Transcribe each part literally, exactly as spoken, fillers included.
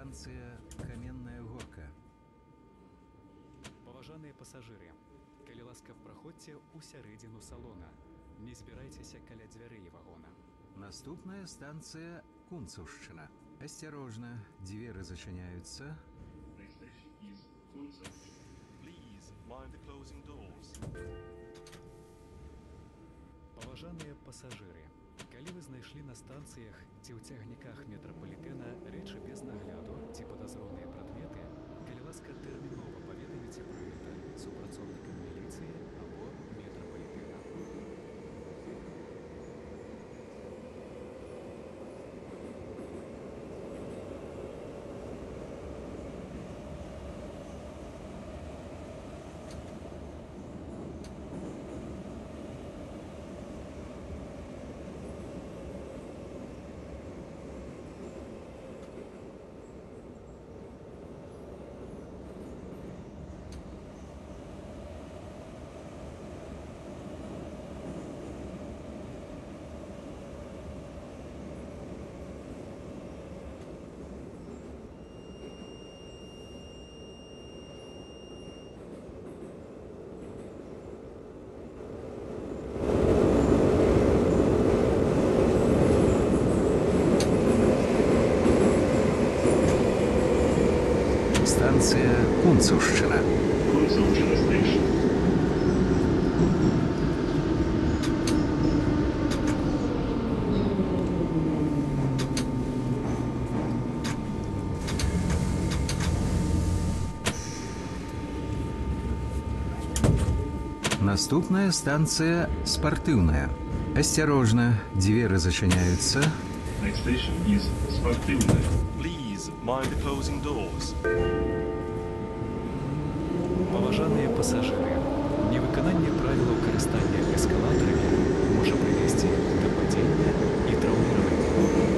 Станция Каменная Горка. Паважаныя пасажыры, калі ласка, праходзьце ў сярэдзіну салона. Не збірайцеся каля дзвярэй вагона. Наступная станция Кунцевщина. Осторожно, двери зачиняются. Паважаныя пасажыры, калі вы знайшлі на станцыях ці ў цягніках метрапалітэна рэчы без нагляду ці падазроныя прадметы, калі ласка, тэрмінова паведаміце пра гэта супрацоўнікам міліцыі або метрапалітэна. Станция Кунцевщина. Кунцевщина Station. Наступная станция Спортивная. Осторожно, двери зачиняются. Next station is Спортивная. Please mind the closing doors. Паважаныя пасажыры, невыкананне правілаў карыстання эскалатарамі можа прывесці да падзення і траўміравання.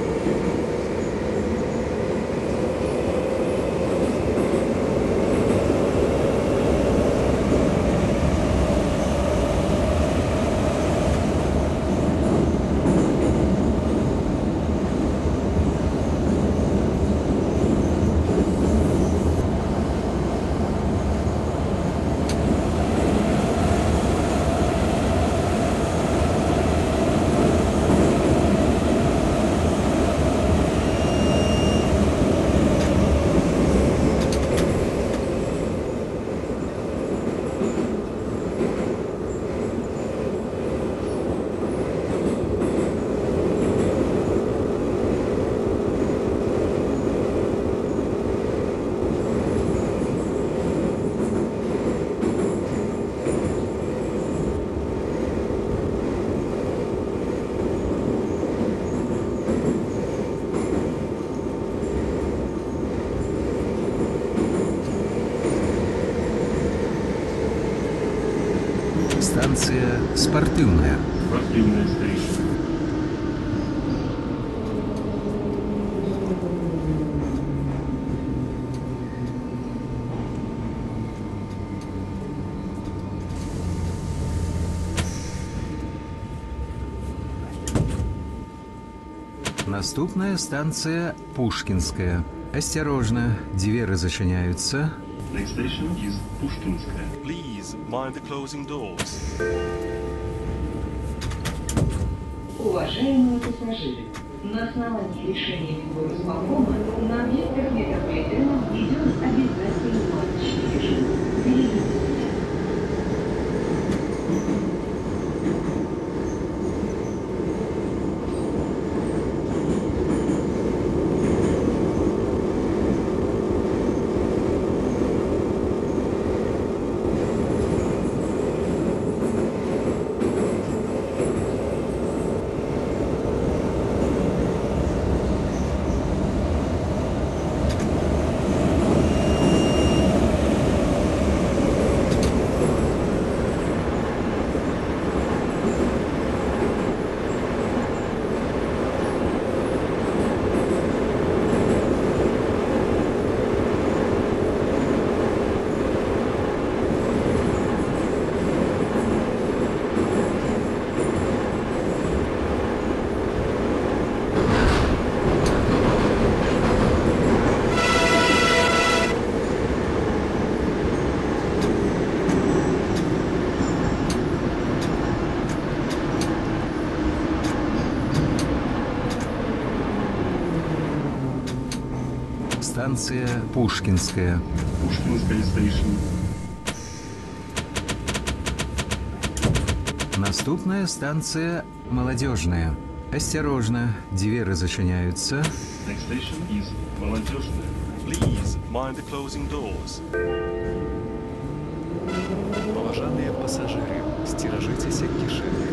Станция Спортивная. Спортивная Station. Наступная станция Пушкинская. Осторожно, двери зачиняются. Next station is Пушкинская. Please mind the closing doors. Уважаемые пассажиры, на основании решения горосполкома на объектах метрополитена введен обязательный масочный режим. Берегите себя. станция Пушкинская. Pushkinskaya station. Наступная станция Молодежная. Осторожно, двери зачиняются. Next station is Молодежная. Please mind the closing doors. Поважаныя пасажыры, сцеражыцеся кішэні.